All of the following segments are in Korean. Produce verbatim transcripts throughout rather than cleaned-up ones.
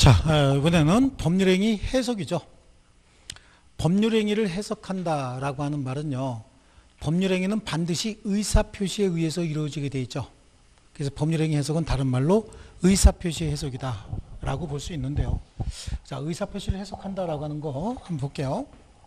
자, 어, 이번에는 법률행위 해석이죠. 법률행위를 해석한다라고 하는 말은요, 법률행위는 반드시 의사표시에 의해서 이루어지게 되어 있죠. 그래서 법률행위 해석은 다른 말로 의사표시 해석이다 라고 볼 수 있는데요. 자, 의사표시를 해석한다라고 하는 거 한번 볼게요.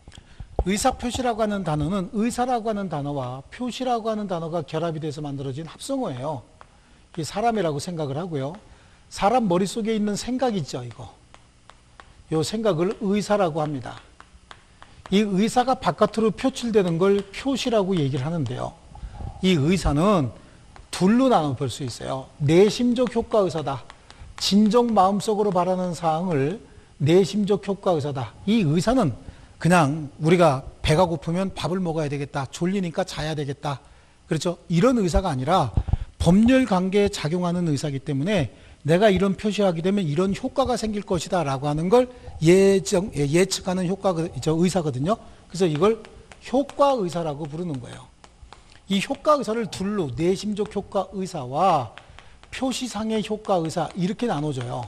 의사표시라고 하는 단어는 의사라고 하는 단어와 표시라고 하는 단어가 결합이 돼서 만들어진 합성어예요. 이 사람이라고 생각을 하고요. 사람 머릿속에 있는 생각 있죠, 이거. 이 생각을 의사라고 합니다. 이 의사가 바깥으로 표출되는 걸 표시라고 얘기를 하는데요. 이 의사는 둘로 나눠 볼 수 있어요. 내심적 효과 의사다. 진정 마음속으로 바라는 사항을 내심적 효과 의사다. 이 의사는 그냥 우리가 배가 고프면 밥을 먹어야 되겠다. 졸리니까 자야 되겠다. 그렇죠? 이런 의사가 아니라 법률 관계에 작용하는 의사이기 때문에 내가 이런 표시하게 되면 이런 효과가 생길 것이다 라고 하는 걸 예정, 예측하는 효과, 의사거든요. 그래서 이걸 효과 의사라고 부르는 거예요. 이 효과 의사를 둘로 내심적 효과 의사와 표시상의 효과 의사 이렇게 나눠줘요.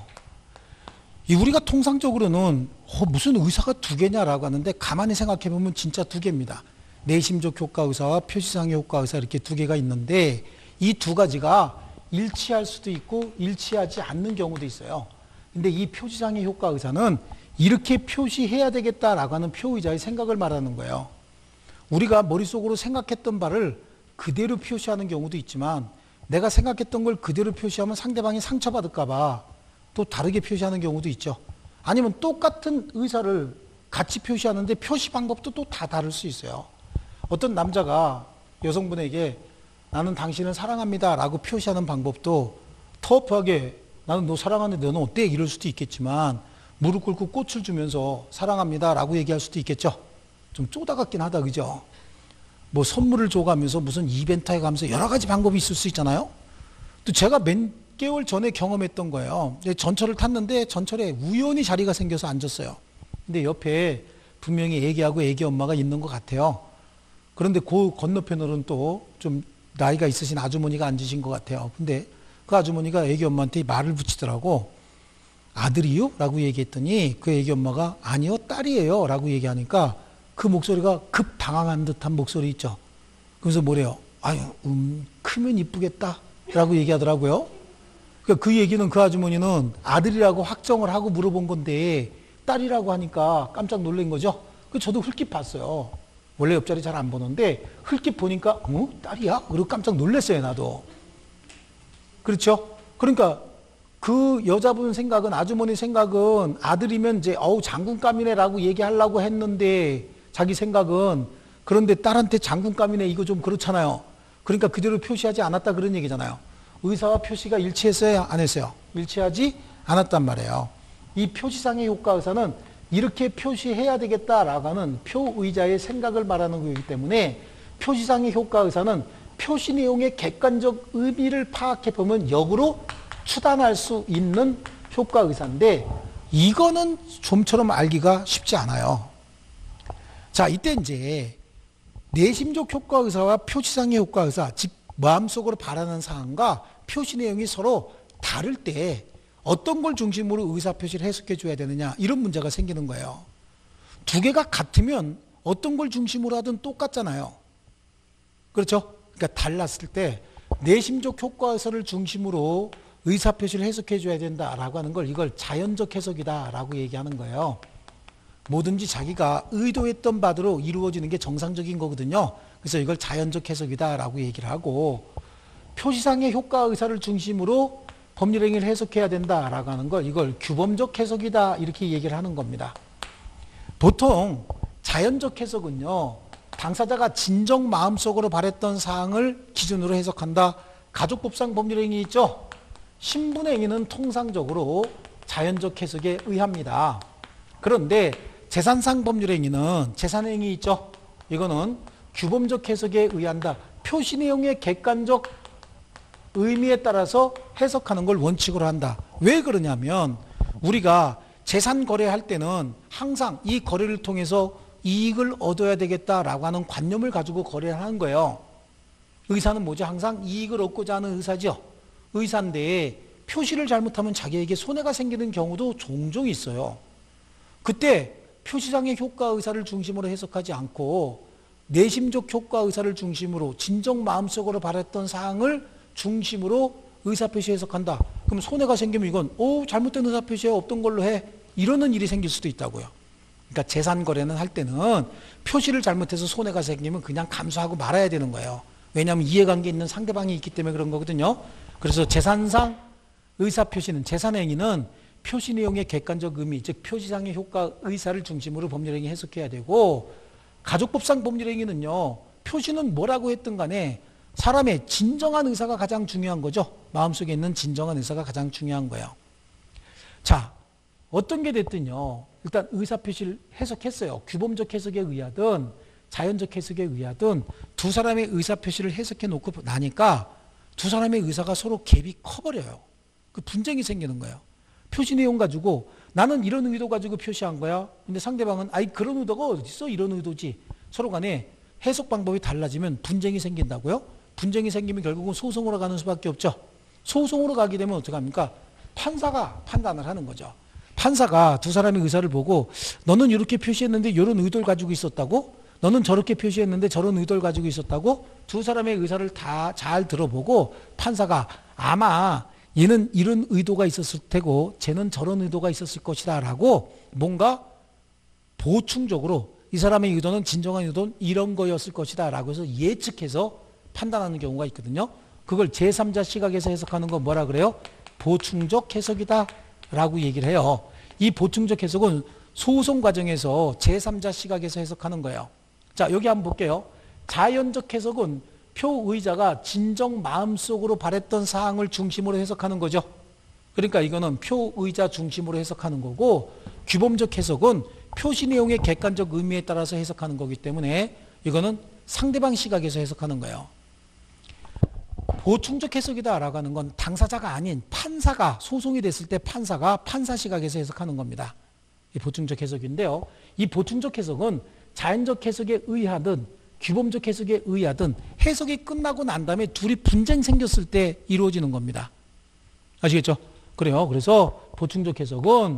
이 우리가 통상적으로는 어, 무슨 의사가 두 개냐라고 하는데 가만히 생각해 보면 진짜 두 개입니다. 내심적 효과 의사와 표시상의 효과 의사 이렇게 두 개가 있는데 이 두 가지가 일치할 수도 있고 일치하지 않는 경우도 있어요. 근데 이 표시상의 효과 의사는 이렇게 표시해야 되겠다라고 하는 표의자의 생각을 말하는 거예요. 우리가 머릿속으로 생각했던 바를 그대로 표시하는 경우도 있지만 내가 생각했던 걸 그대로 표시하면 상대방이 상처받을까 봐 또 다르게 표시하는 경우도 있죠. 아니면 똑같은 의사를 같이 표시하는데 표시 방법도 또 다 다를 수 있어요. 어떤 남자가 여성분에게 나는 당신을 사랑합니다 라고 표시하는 방법도 터프하게 나는 너 사랑하는데 너는 어때? 이럴 수도 있겠지만 무릎 꿇고 꽃을 주면서 사랑합니다 라고 얘기할 수도 있겠죠. 좀 쪼다 같긴 하다, 그죠? 뭐 선물을 줘가면서 무슨 이벤트에 가면서 여러 가지 방법이 있을 수 있잖아요. 또 제가 몇 개월 전에 경험했던 거예요. 전철을 tas는데 전철에 우연히 자리가 생겨서 앉았어요. 근데 옆에 분명히 애기하고 애기 엄마가 있는 것 같아요. 그런데 그 건너편으로는 또 좀 나이가 있으신 아주머니가 앉으신 것 같아요. 근데 그 아주머니가 애기 엄마한테 말을 붙이더라고. 아들이요? 라고 얘기했더니 그 애기 엄마가 아니요, 딸이에요 라고 얘기하니까 그 목소리가 급 당황한 듯한 목소리 있죠. 그래서 뭐래요? 아유, 음, 크면 이쁘겠다 라고 얘기하더라고요. 그러니까 그 얘기는 그 아주머니는 아들이라고 확정을 하고 물어본 건데 딸이라고 하니까 깜짝 놀란 거죠. 그래서 저도 흘낏 봤어요. 원래 옆자리 잘 안 보는데 흘낏 보니까 어? 딸이야? 그리고 깜짝 놀랐어요, 나도. 그렇죠? 그러니까 그 여자분 생각은, 아주머니 생각은 아들이면 이제 어우 장군감이네 라고 얘기하려고 했는데 자기 생각은 그런데 딸한테 장군감이네 이거 좀 그렇잖아요. 그러니까 그대로 표시하지 않았다 그런 얘기잖아요. 의사와 표시가 일치했어요? 안 했어요? 일치하지 않았단 말이에요. 이 표시상의 효과 의사는 이렇게 표시해야 되겠다라고 하는 표의자의 생각을 말하는 거기 때문에 표시상의 효과 의사는 표시 내용의 객관적 의미를 파악해 보면 역으로 추단할 수 있는 효과 의사인데 이거는 좀처럼 알기가 쉽지 않아요. 자, 이때 이제 내심적 효과 의사와 표시상의 효과 의사, 즉 마음속으로 바라는 사항과 표시 내용이 서로 다를 때 어떤 걸 중심으로 의사표시를 해석해 줘야 되느냐 이런 문제가 생기는 거예요. 두 개가 같으면 어떤 걸 중심으로 하든 똑같잖아요. 그렇죠? 그러니까 달랐을 때 내심적 효과 의사를 중심으로 의사표시를 해석해 줘야 된다라고 하는 걸 이걸 자연적 해석이다라고 얘기하는 거예요. 뭐든지 자기가 의도했던 바대로 이루어지는 게 정상적인 거거든요. 그래서 이걸 자연적 해석이다라고 얘기를 하고 표시상의 효과 의사를 중심으로 법률행위를 해석해야 된다라고 하는 걸 이걸 규범적 해석이다 이렇게 얘기를 하는 겁니다. 보통 자연적 해석은요, 당사자가 진정 마음속으로 바랬던 사항을 기준으로 해석한다. 가족법상 법률행위 있죠? 신분행위는 통상적으로 자연적 해석에 의합니다. 그런데 재산상 법률행위는 재산행위 있죠? 이거는 규범적 해석에 의한다. 표시 내용의 객관적 의미에 따라서 해석하는 걸 원칙으로 한다. 왜 그러냐면 우리가 재산 거래할 때는 항상 이 거래를 통해서 이익을 얻어야 되겠다라고 하는 관념을 가지고 거래를 하는 거예요. 의사는 뭐죠? 항상 이익을 얻고자 하는 의사죠. 의사인데 표시를 잘못하면 자기에게 손해가 생기는 경우도 종종 있어요. 그때 표시상의 효과 의사를 중심으로 해석하지 않고 내심적 효과 의사를 중심으로 진정 마음속으로 바랬던 사항을 중심으로 의사표시 해석한다. 그럼 손해가 생기면 이건 오 잘못된 의사표시에 없던 걸로 해. 이러는 일이 생길 수도 있다고요. 그러니까 재산 거래는 할 때는 표시를 잘못해서 손해가 생기면 그냥 감수하고 말아야 되는 거예요. 왜냐하면 이해관계 있는 상대방이 있기 때문에 그런 거거든요. 그래서 재산상 의사표시는 재산행위는 표시 내용의 객관적 의미, 즉 표시상의 효과 의사를 중심으로 법률행위 해석해야 되고, 가족법상 법률행위는요, 표시는 뭐라고 했든 간에 사람의 진정한 의사가 가장 중요한 거죠. 마음속에 있는 진정한 의사가 가장 중요한 거예요. 자, 어떤 게 됐든요, 일단 의사표시를 해석했어요. 규범적 해석에 의하든 자연적 해석에 의하든 두 사람의 의사표시를 해석해 놓고 나니까 두 사람의 의사가 서로 갭이 커버려요. 그 분쟁이 생기는 거예요. 표시 내용 가지고 나는 이런 의도 가지고 표시한 거야. 근데 상대방은 아이 그런 의도가 어디 있어? 이런 의도지. 서로 간에 해석 방법이 달라지면 분쟁이 생긴다고요? 분쟁이 생기면 결국은 소송으로 가는 수밖에 없죠. 소송으로 가게 되면 어떻게 합니까? 판사가 판단을 하는 거죠. 판사가 두 사람의 의사를 보고 너는 이렇게 표시했는데 이런 의도를 가지고 있었다고? 너는 저렇게 표시했는데 저런 의도를 가지고 있었다고? 두 사람의 의사를 다 잘 들어보고 판사가 아마 얘는 이런 의도가 있었을 테고 쟤는 저런 의도가 있었을 것이다 라고 뭔가 보충적으로 이 사람의 의도는 진정한 의도는 이런 거였을 것이다 라고 해서 예측해서 판단하는 경우가 있거든요. 그걸 제삼자 시각에서 해석하는 거 뭐라 그래요? 보충적 해석이다 라고 얘기를 해요. 이 보충적 해석은 소송 과정에서 제삼자 시각에서 해석하는 거예요. 자, 여기 한번 볼게요. 자연적 해석은 표의자가 진정 마음속으로 바랬던 사항을 중심으로 해석하는 거죠. 그러니까 이거는 표의자 중심으로 해석하는 거고, 규범적 해석은 표시 내용의 객관적 의미에 따라서 해석하는 거기 때문에 이거는 상대방 시각에서 해석하는 거예요. 보충적 해석이다 라고 하는 건 당사자가 아닌 판사가, 소송이 됐을 때 판사가 판사 시각에서 해석하는 겁니다. 이 보충적 해석인데요. 이 보충적 해석은 자연적 해석에 의하든 규범적 해석에 의하든 해석이 끝나고 난 다음에 둘이 분쟁 생겼을 때 이루어지는 겁니다. 아시겠죠? 그래요. 그래서 보충적 해석은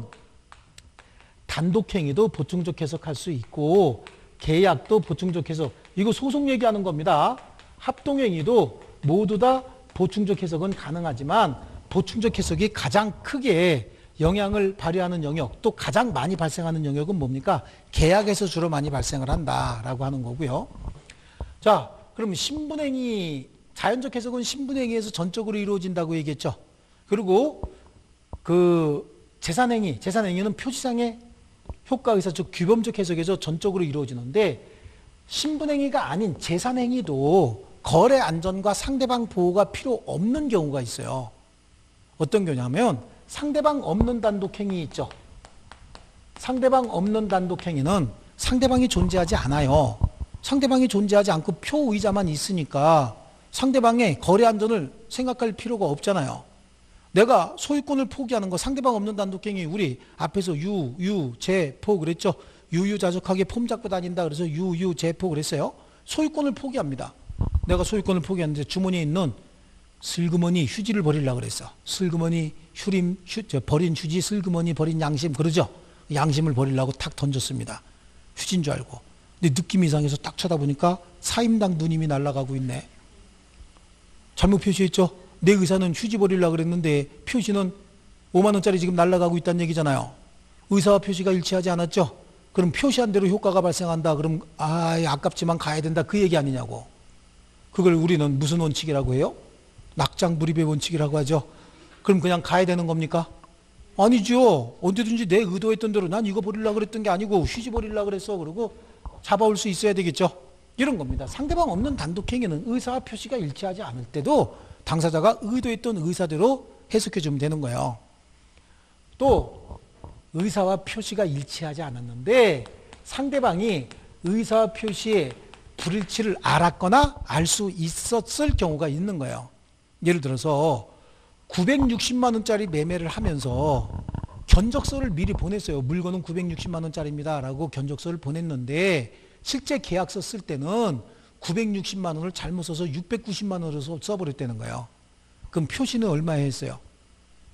단독행위도 보충적 해석할 수 있고 계약도 보충적 해석, 이거 소송 얘기하는 겁니다. 합동행위도 모두 다 보충적 해석은 가능하지만 보충적 해석이 가장 크게 영향을 발휘하는 영역, 또 가장 많이 발생하는 영역은 뭡니까? 계약에서 주로 많이 발생을 한다라고 하는 거고요. 자, 그럼 신분행위, 자연적 해석은 신분행위에서 전적으로 이루어진다고 얘기했죠. 그리고 그 재산행위, 재산행위는 표시상의 효과의사, 즉 규범적 해석에서 전적으로 이루어지는데, 신분행위가 아닌 재산행위도 거래 안전과 상대방 보호가 필요 없는 경우가 있어요. 어떤 경우냐면 상대방 없는 단독행위 있죠. 상대방 없는 단독행위는 상대방이 존재하지 않아요. 상대방이 존재하지 않고 표의자만 있으니까 상대방의 거래 안전을 생각할 필요가 없잖아요. 내가 소유권을 포기하는 거, 상대방 없는 단독행위, 우리 앞에서 유, 유, 제, 포 그랬죠. 유유자적하게 폼 잡고 다닌다 그래서 유유, 제, 포 그랬어요. 소유권을 포기합니다. 내가 소유권을 포기했는데 주머니에 있는 슬그머니 휴지를 버리려고 그랬어. 슬그머니 휴림, 휴, 저 버린 휴지, 슬그머니 버린 양심, 그러죠. 양심을 버리려고 탁 던졌습니다. 휴지인 줄 알고. 근데 느낌이 이상해서 딱 쳐다보니까 사임당 누님이 날아가고 있네. 잘못 표시했죠. 내 의사는 휴지 버리려고 그랬는데 표시는 오만 원짜리 지금 날아가고 있다는 얘기잖아요. 의사와 표시가 일치하지 않았죠. 그럼 표시한 대로 효과가 발생한다. 그럼 아, 아깝지만 가야 된다. 그 얘기 아니냐고. 그걸 우리는 무슨 원칙이라고 해요? 낙장불입의 원칙이라고 하죠. 그럼 그냥 가야 되는 겁니까? 아니죠. 언제든지 내 의도했던 대로 난 이거 버리려고 그랬던 게 아니고 휴지 버리려고 그랬어. 그러고 잡아올 수 있어야 되겠죠. 이런 겁니다. 상대방 없는 단독행위는 의사와 표시가 일치하지 않을 때도 당사자가 의도했던 의사대로 해석해 주면 되는 거예요. 또 의사와 표시가 일치하지 않았는데 상대방이 의사와 표시의 불일치를 알았거나 알 수 있었을 경우가 있는 거예요. 예를 들어서 구백육십만 원짜리 매매를 하면서 견적서를 미리 보냈어요. 물건은 구백육십만 원짜리입니다 라고 견적서를 보냈는데 실제 계약서 쓸 때는 구백육십만 원을 잘못 써서 육백구십만 원으로 써버렸다는 거예요. 그럼 표시는 얼마에 했어요?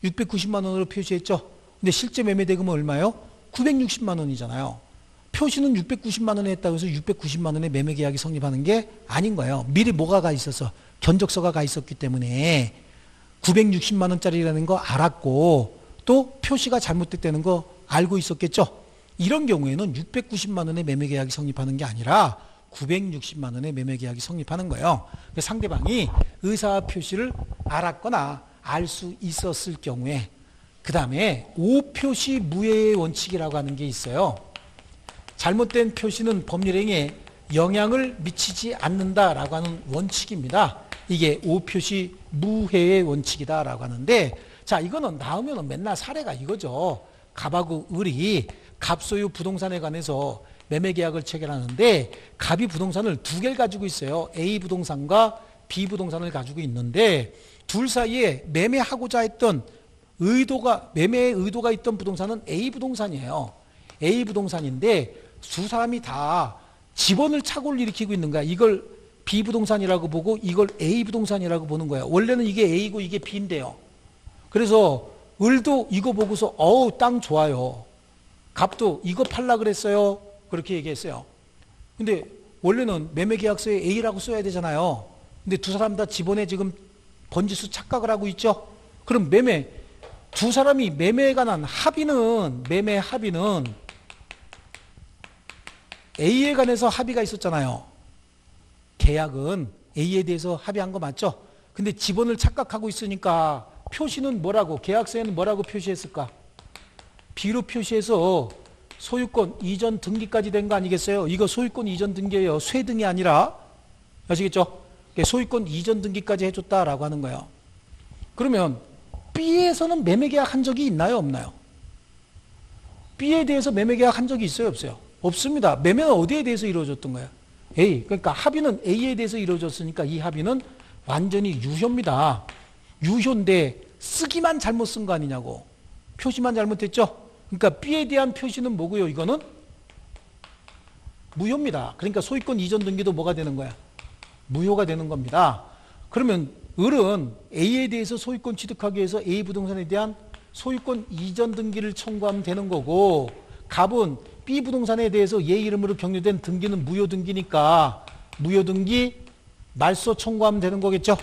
육백구십만 원으로 표시했죠. 근데 실제 매매 대금은 얼마예요? 구백육십만 원이잖아요. 표시는 육백구십만 원에 했다고 해서 육백구십만 원의 매매 계약이 성립하는 게 아닌 거예요. 미리 뭐가 가 있어서 견적서가 가 있었기 때문에 구백육십만 원짜리라는 거 알았고 또 표시가 잘못됐다는 거 알고 있었겠죠. 이런 경우에는 육백구십만 원의 매매 계약이 성립하는 게 아니라 구백육십만 원의 매매 계약이 성립하는 거예요. 상대방이 의사 표시를 알았거나 알 수 있었을 경우에 그 다음에 오표시 무효의 원칙이라고 하는 게 있어요. 잘못된 표시는 법률행위에 영향을 미치지 않는다라고 하는 원칙입니다. 이게 오표시 무해의 원칙이다라고 하는데, 자, 이거는 나오면 맨날 사례가 이거죠. 갑하고 을이 갑소유 부동산에 관해서 매매 계약을 체결하는데 갑이 부동산을 두 개를 가지고 있어요. A 부동산과 B 부동산을 가지고 있는데 둘 사이에 매매하고자 했던 의도가 매매의 의도가 있던 부동산은 A 부동산이에요. A 부동산인데 두 사람이 다 집원을 착오를 일으키고 있는 거야. 이걸 B 부동산이라고 보고 이걸 A 부동산이라고 보는 거야. 원래는 이게 A고 이게 B인데요. 그래서 을도 이거 보고서 어우 땅 좋아요. 갑도 이거 팔라 그랬어요. 그렇게 얘기했어요. 근데 원래는 매매계약서에 A라고 써야 되잖아요. 근데 두 사람 다 집원에 지금 번지수 착각을 하고 있죠. 그럼 매매 두 사람이 매매에 관한 합의는 매매 합의는 A에 관해서 합의가 있었잖아요. 계약은 A에 대해서 합의한 거 맞죠? 근데 집원을 착각하고 있으니까 표시는 뭐라고, 계약서에는 뭐라고 표시했을까? B로 표시해서 소유권 이전 등기까지 된 거 아니겠어요? 이거 소유권 이전 등기예요. 쇠등이 아니라. 아시겠죠? 소유권 이전 등기까지 해줬다라고 하는 거예요. 그러면 B에서는 매매계약 한 적이 있나요? 없나요? B에 대해서 매매계약 한 적이 있어요? 없어요? 없습니다. 매매는 어디에 대해서 이루어졌던 거예요? A. 그러니까 합의는 A에 대해서 이루어졌으니까 이 합의는 완전히 유효입니다. 유효인데 쓰기만 잘못 쓴 거 아니냐고. 표시만 잘못했죠? 그러니까 B에 대한 표시는 뭐고요? 이거는 무효입니다. 그러니까 소유권 이전 등기도 뭐가 되는 거야? 무효가 되는 겁니다. 그러면 을은 A에 대해서 소유권 취득하기 위해서 A 부동산에 대한 소유권 이전 등기를 청구하면 되는 거고, 갑은 B 부동산에 대해서 얘 이름으로 격려된 등기는 무효 등기니까 무효 등기 말소 청구하면 되는 거겠죠.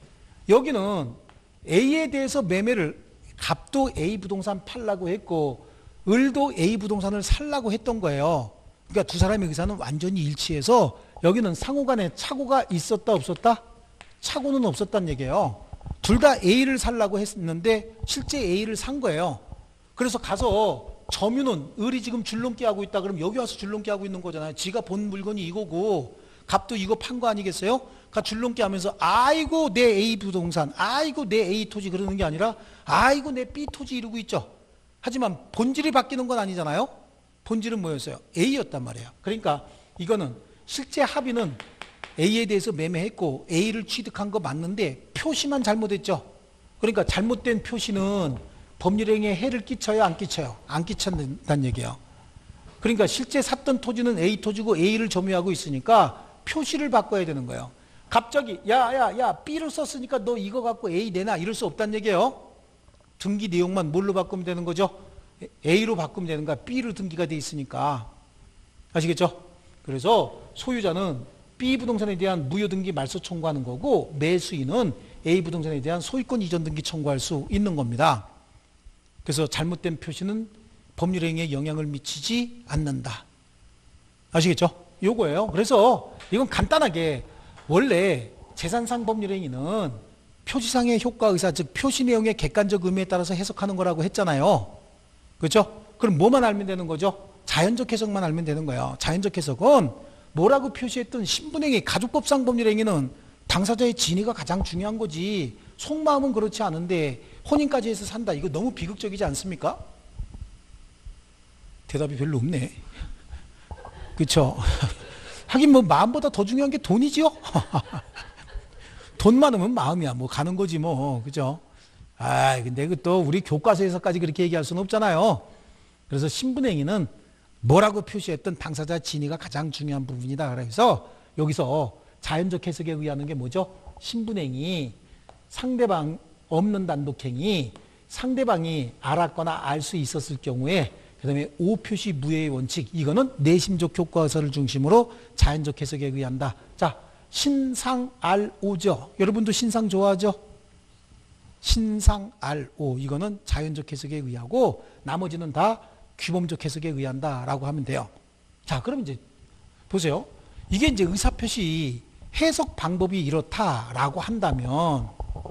여기는 A에 대해서 매매를 갑도 A 부동산 팔라고 했고 을도 A 부동산을 살라고 했던 거예요. 그러니까 두 사람의 의사는 완전히 일치해서 여기는 상호간에 착오가 있었다 없었다? 착오는 없었다는 얘기예요. 둘 다 A를 살라고 했는데 실제 A를 산 거예요. 그래서 가서 점유는 을이 지금 줄넘기 하고 있다 그러면 여기 와서 줄넘기 하고 있는 거잖아요. 지가 본 물건이 이거고 갑도 이거 판 거 아니겠어요? 가 줄넘기 하면서 아이고 내 A 부동산, 아이고 내 A 토지 그러는 게 아니라 아이고 내 B 토지 이러고 있죠. 하지만 본질이 바뀌는 건 아니잖아요. 본질은 뭐였어요? A였단 말이에요. 그러니까 이거는 실제 합의는 A에 대해서 매매했고 A를 취득한 거 맞는데 표시만 잘못했죠. 그러니까 잘못된 표시는 법률행위에 해를 끼쳐요, 안 끼쳐요? 안 끼친다는 얘기예요. 그러니까 실제 샀던 토지는 A 토지고 A를 점유하고 있으니까 표시를 바꿔야 되는 거예요. 갑자기 야야야 야, 야, B를 썼으니까 너 이거 갖고 A 내놔 이럴 수 없다는 얘기예요. 등기 내용만 뭘로 바꾸면 되는 거죠? A로 바꾸면 되는 거야. B로 등기가 돼 있으니까. 아시겠죠? 그래서 소유자는 B 부동산에 대한 무효 등기 말소 청구하는 거고 매수인은 A 부동산에 대한 소유권 이전 등기 청구할 수 있는 겁니다. 그래서 잘못된 표시는 법률행위에 영향을 미치지 않는다. 아시겠죠? 요거예요. 그래서 이건 간단하게 원래 재산상 법률행위는 표시상의 효과 의사, 즉 표시 내용의 객관적 의미에 따라서 해석하는 거라고 했잖아요. 그렇죠? 그럼 뭐만 알면 되는 거죠? 자연적 해석만 알면 되는 거예요. 자연적 해석은 뭐라고 표시했던 신분행위, 가족법상 법률행위는 당사자의 진위가 가장 중요한 거지 속마음은 그렇지 않은데 혼인까지 해서 산다. 이거 너무 비극적이지 않습니까? 대답이 별로 없네. 그렇죠? 하긴 뭐 마음보다 더 중요한 게 돈이지요? 돈 많으면 마음이야. 뭐 가는 거지 뭐. 그죠? 아, 근데 그 또 우리 교과서에서까지 그렇게 얘기할 수는 없잖아요. 그래서 신분행위는 뭐라고 표시했던 당사자 진위가 가장 중요한 부분이다. 그래서 여기서 자연적 해석에 의하는 게 뭐죠? 신분행위, 상대방 없는 단독행위, 상대방이 알았거나 알 수 있었을 경우에 그 다음에 오 표시 무효의 원칙, 이거는 내심적 효과 의사를 중심으로 자연적 해석에 의한다. 자, 신상 알오죠. 여러분도 신상 좋아하죠? 신상 알오, 이거는 자연적 해석에 의하고 나머지는 다 규범적 해석에 의한다라고 하면 돼요. 자, 그럼 이제 보세요. 이게 이제 의사표시 해석 방법이 이렇다라고 한다면,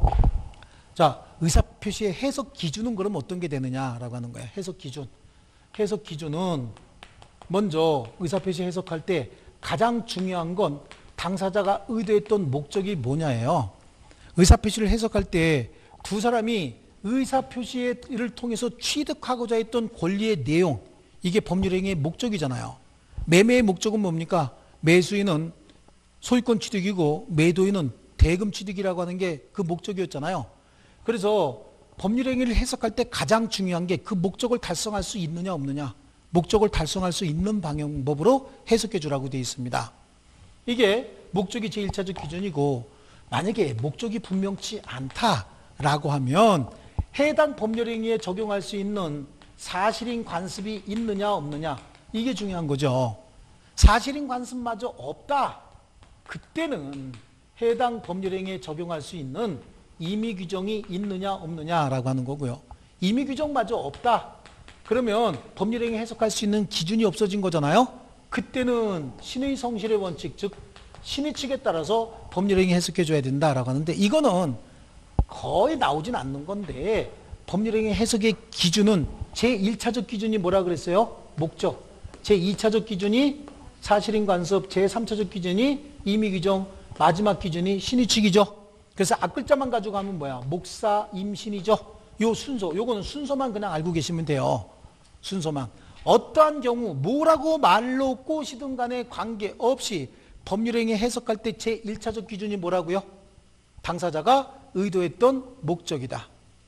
자, 의사표시의 해석 기준은 그럼 어떤 게 되느냐라고 하는 거예요. 해석 기준. 해석 기준은 먼저 의사표시 해석할 때 가장 중요한 건 당사자가 의도했던 목적이 뭐냐예요. 의사표시를 해석할 때 두 사람이 의사표시를 통해서 취득하고자 했던 권리의 내용, 이게 법률행위의 목적이잖아요. 매매의 목적은 뭡니까? 매수인은 소유권 취득이고 매도인은 대금 취득이라고 하는 게 그 목적이었잖아요. 그래서 법률행위를 해석할 때 가장 중요한 게 그 목적을 달성할 수 있느냐 없느냐, 목적을 달성할 수 있는 방법으로 해석해 주라고 되어 있습니다. 이게 목적이 제일 차적 기준이고, 만약에 목적이 분명치 않다라고 하면 해당 법률행위에 적용할 수 있는 사실인 관습이 있느냐 없느냐, 이게 중요한 거죠. 사실인 관습마저 없다, 그때는 해당 법률행위에 적용할 수 있는 임의 규정이 있느냐 없느냐라고 하는 거고요. 임의 규정마저 없다, 그러면 법률행위 해석할 수 있는 기준이 없어진 거잖아요. 그때는 신의 성실의 원칙, 즉 신의 측에 따라서 법률행위 해석해 줘야 된다라고 하는데, 이거는 거의 나오진 않는 건데, 법률행위 해석의 기준은 제일 차적 기준이 뭐라 그랬어요? 목적. 제이 차적 기준이 사실인 관습, 제삼 차적 기준이 임의 규정, 마지막 기준이 신의 측이죠. 그래서 앞글자만 가지고 가면 뭐야? 목사, 임신이죠. 요 순서, 요거는 순서만 그냥 알고 계시면 돼요. 순서만. 어떠한 경우 뭐라고 말로 꼬시든 간에 관계없이 법률행위 해석할 때 제일 차적 기준이 뭐라고요? 당사자가 의도했던 목적이다.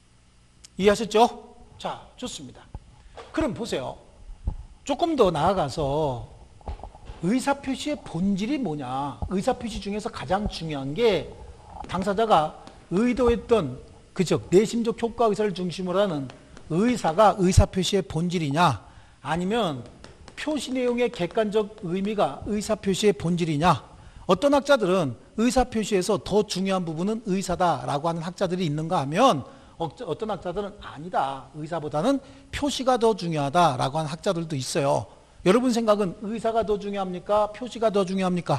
이해하셨죠? 자, 좋습니다. 그럼 보세요. 조금 더 나아가서 의사표시의 본질이 뭐냐, 의사표시 중에서 가장 중요한 게 당사자가 의도했던, 그죠, 내심적 효과 의사를 중심으로 하는 의사가 의사표시의 본질이냐, 아니면 표시 내용의 객관적 의미가 의사표시의 본질이냐. 어떤 학자들은 의사표시에서 더 중요한 부분은 의사다라고 하는 학자들이 있는가 하면, 어떤 학자들은 아니다, 의사보다는 표시가 더 중요하다라고 하는 학자들도 있어요. 여러분 생각은 의사가 더 중요합니까? 표시가 더 중요합니까?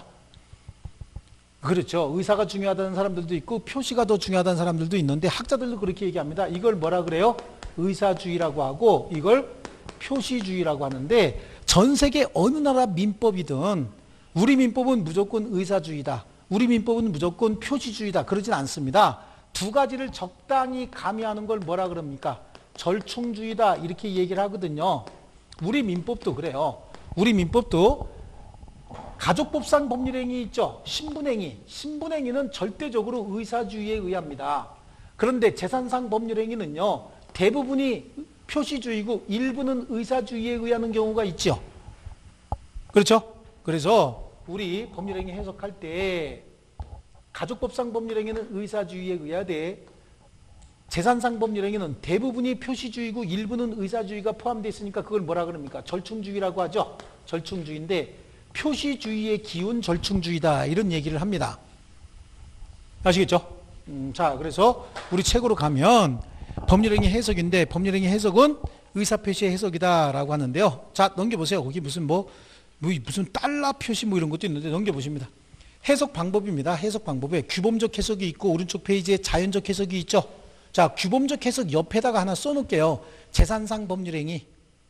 그렇죠. 의사가 중요하다는 사람들도 있고 표시가 더 중요하다는 사람들도 있는데, 학자들도 그렇게 얘기합니다. 이걸 뭐라 그래요? 의사주의라고 하고 이걸 표시주의라고 하는데, 전 세계 어느 나라 민법이든 우리 민법은 무조건 의사주의다, 우리 민법은 무조건 표시주의다, 그러진 않습니다. 두 가지를 적당히 가미하는 걸 뭐라 그럽니까? 절충주의다, 이렇게 얘기를 하거든요. 우리 민법도 그래요. 우리 민법도 가족법상 법률행위 있죠. 신분행위. 신분행위는 절대적으로 의사주의에 의합니다. 그런데 재산상 법률행위는요, 대부분이 표시주의고 일부는 의사주의에 의하는 경우가 있죠. 그렇죠? 그래서 우리 법률행위 해석할 때 가족법상 법률행위는 의사주의에 의하되, 재산상 법률행위는 대부분이 표시주의고 일부는 의사주의가 포함되어 있으니까 그걸 뭐라 그럽니까? 절충주의라고 하죠. 절충주의인데, 표시주의의 기운 절충주의다, 이런 얘기를 합니다. 아시겠죠? 음, 자, 그래서 우리 책으로 가면 법률행위 해석인데, 법률행위 해석은 의사표시의 해석이다라고 하는데요. 자, 넘겨보세요. 거기 무슨 뭐, 뭐 무슨 달러 표시 뭐 이런 것도 있는데 넘겨보십니다. 해석 방법입니다. 해석 방법에 규범적 해석이 있고 오른쪽 페이지에 자연적 해석이 있죠. 자, 규범적 해석 옆에다가 하나 써놓을게요. 재산상 법률행위.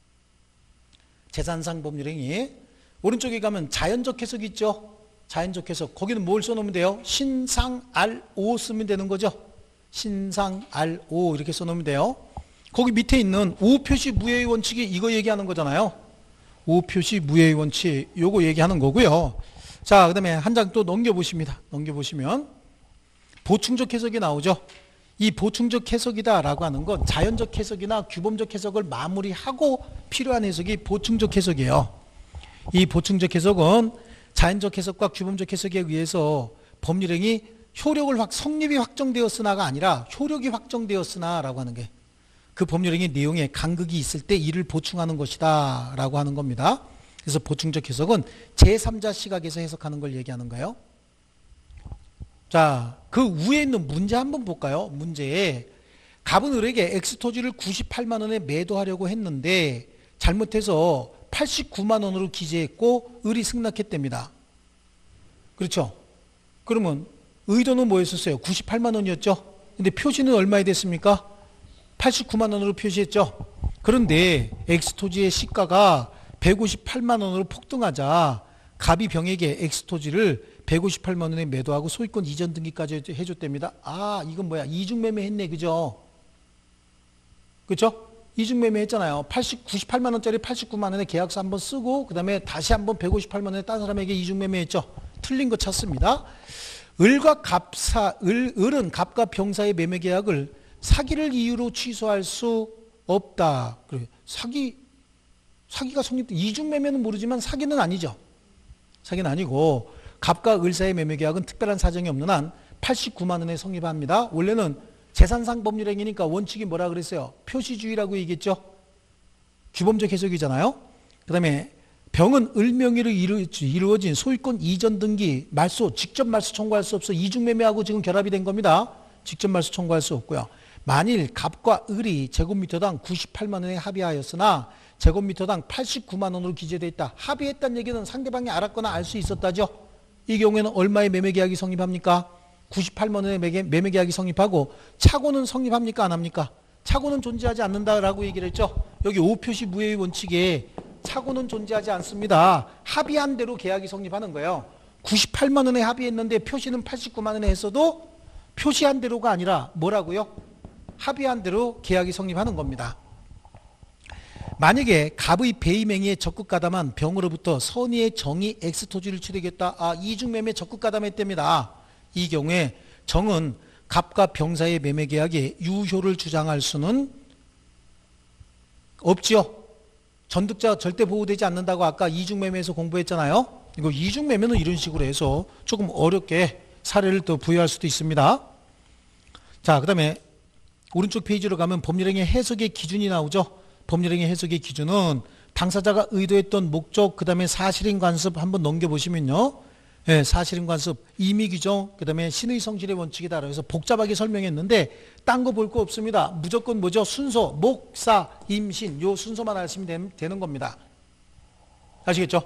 재산상 법률행위. 오른쪽에 가면 자연적 해석이 있죠. 자연적 해석. 거기는 뭘 써놓으면 돼요? 신상 알오 쓰면 되는 거죠. 신상 알오 이렇게 써놓으면 돼요. 거기 밑에 있는 오 표시 무효의 원칙이 이거 얘기하는 거잖아요. 오 표시 무효의 원칙, 요거 얘기하는 거고요. 자, 그 다음에 한 장 또 넘겨보십니다. 넘겨보시면 보충적 해석이 나오죠. 이 보충적 해석이다라고 하는 건 자연적 해석이나 규범적 해석을 마무리하고 필요한 해석이 보충적 해석이에요. 이 보충적 해석은 자연적 해석과 규범적 해석에 의해서 법률행위 효력을 확, 성립이 확정되었으나가 아니라 효력이 확정되었으나 라고 하는 게, 그 법률행위 내용에 간극이 있을 때 이를 보충하는 것이다 라고 하는 겁니다. 그래서 보충적 해석은 제삼자 시각에서 해석하는 걸 얘기하는 거예요. 자, 그 위에 있는 문제 한번 볼까요? 문제에 갑은 을에게 엑스토지를 구십팔만 원에 매도하려고 했는데 잘못해서 팔십구만 원으로 기재했고 을이 승낙했답니다. 그렇죠? 그러면 의도는 뭐였었어요? 구십팔만 원이었죠? 근데 표시는 얼마에 됐습니까? 팔십구만 원으로 표시했죠? 그런데 엑스토지의 시가가 백오십팔만 원으로 폭등하자 갑이 병에게 엑스토지를 백오십팔만 원에 매도하고 소유권 이전 등기까지 해줬답니다. 아, 이건 뭐야? 이중매매 했네, 그죠? 그죠? 이중매매 했잖아요. 팔십, 구십팔만 원짜리 팔십구만 원에 계약서 한번 쓰고 그 다음에 다시 한번 백오십팔만 원에 딴 사람에게 이중매매 했죠. 틀린 거 찾습니다. 을과 갑사, 을, 을은 갑과 병사의 매매 계약을 사기를 이유로 취소할 수 없다. 그래, 사기, 사기가 성립, 이중매매는 모르지만 사기는 아니죠. 사기는 아니고 갑과 을 사이의 매매 계약은 특별한 사정이 없는 한 팔십구만 원에 성립합니다. 원래는 재산상 법률행위니까 원칙이 뭐라 그랬어요? 표시주의라고 얘기했죠. 규범적 해석이잖아요. 그 다음에 병은 을 명의로 이루어진 소유권 이전 등기, 말소, 직접 말소 청구할 수 없어. 이중매매하고 지금 결합이 된 겁니다. 직접 말소 청구할 수 없고요. 만일 갑과 을이 제곱미터당 구십팔만 원에 합의하였으나 제곱미터당 팔십구만 원으로 기재되어 있다. 합의했다는 얘기는 상대방이 알았거나 알 수 있었다죠. 이 경우에는 얼마의 매매계약이 성립합니까? 구십팔만 원의 매매계약이 성립하고 착오는 성립합니까? 안 합니까? 착오는 존재하지 않는다라고 얘기를 했죠. 여기 오표시 무효의 원칙에 착오는 존재하지 않습니다. 합의한 대로 계약이 성립하는 거예요. 구십팔만 원에 합의했는데 표시는 팔십구만 원에 했어도 표시한 대로가 아니라 뭐라고요? 합의한 대로 계약이 성립하는 겁니다. 만약에 갑의 배임행위에 적극 가담한 병으로부터 선의의 정의 엑스토지를 취득했다. 아, 이중매매 적극 가담했답니다. 이 경우에 정은 갑과 병 사이의 매매 계약에 유효를 주장할 수는 없지요. 전득자가 절대 보호되지 않는다고 아까 이중매매에서 공부했잖아요. 이거 이중매매는 이런 식으로 해서 조금 어렵게 사례를 또 부여할 수도 있습니다. 자, 그 다음에 오른쪽 페이지로 가면 법률행위 해석의 기준이 나오죠. 법률행위 해석의 기준은 당사자가 의도했던 목적, 그 다음에 사실인 관습 한번 넘겨보시면요. 네, 사실인 관습, 임의 규정, 그 다음에 신의 성질의 원칙이다. 그래서 복잡하게 설명했는데 딴 거 볼 거 없습니다. 무조건 뭐죠? 순서, 목, 사, 임, 신 요 순서만 아시면 되는 겁니다. 아시겠죠?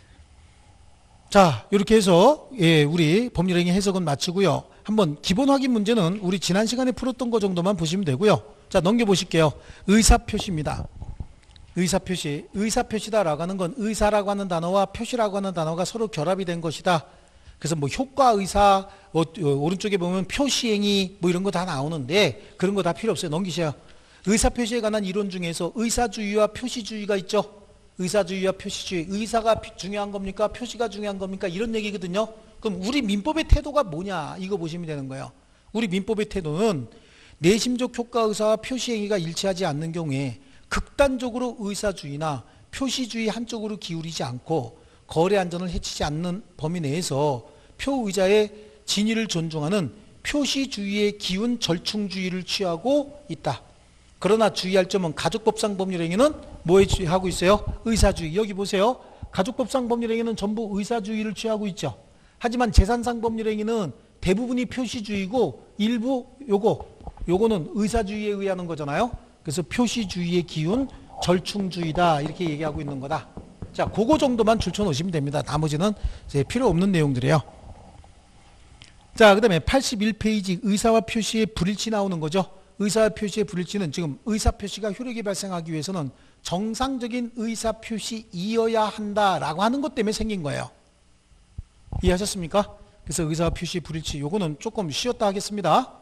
자, 이렇게 해서 예, 우리 법률행위 해석은 마치고요. 한번 기본 확인 문제는 우리 지난 시간에 풀었던 거 정도만 보시면 되고요. 자, 넘겨보실게요. 의사표시입니다. 의사표시. 의사표시다라고 하는 건 의사라고 하는 단어와 표시라고 하는 단어가 서로 결합이 된 것이다. 그래서 뭐 효과의사, 어, 오른쪽에 보면 표시행위 뭐 이런 거 다 나오는데 그런 거 다 필요 없어요. 넘기세요. 의사표시에 관한 이론 중에서 의사주의와 표시주의가 있죠. 의사주의와 표시주의. 의사가 중요한 겁니까? 표시가 중요한 겁니까? 이런 얘기거든요. 그럼 우리 민법의 태도가 뭐냐? 이거 보시면 되는 거예요. 우리 민법의 태도는 내심적 효과의사와 표시행위가 일치하지 않는 경우에 극단적으로 의사주의나 표시주의 한쪽으로 기울이지 않고 거래 안전을 해치지 않는 범위 내에서 표의자의 진위를 존중하는 표시주의의 기운 절충주의를 취하고 있다. 그러나 주의할 점은 가족법상 법률행위는 뭐에 하고 있어요? 의사주의. 여기 보세요. 가족법상 법률행위는 전부 의사주의를 취하고 있죠. 하지만 재산상 법률행위는 대부분이 표시주의고 일부 요거 요거는 의사주의에 의하는 거잖아요. 그래서 표시주의의 기운 절충주의다 이렇게 얘기하고 있는 거다. 자, 그거 정도만 줄쳐 놓으시면 됩니다. 나머지는 이제 필요 없는 내용들이에요. 자, 그 다음에 팔십일 페이지 의사와 표시의 불일치 나오는 거죠. 의사와 표시의 불일치는 지금 의사표시가 효력이 발생하기 위해서는 정상적인 의사표시이어야 한다라고 하는 것 때문에 생긴 거예요. 이해하셨습니까? 그래서 의사와 표시의 불일치 요거는 조금 쉬었다 하겠습니다.